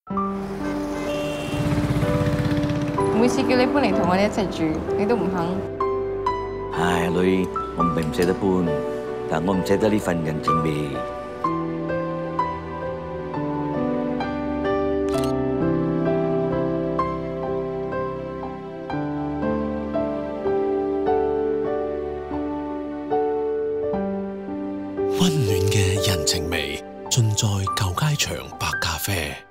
每次叫你搬嚟同我哋一齊住，你都唔肯。 唉，女，我唔係唔捨得搬，但我唔捨得呢份人情味。 溫暖嘅人情味，盡在舊街場白咖啡。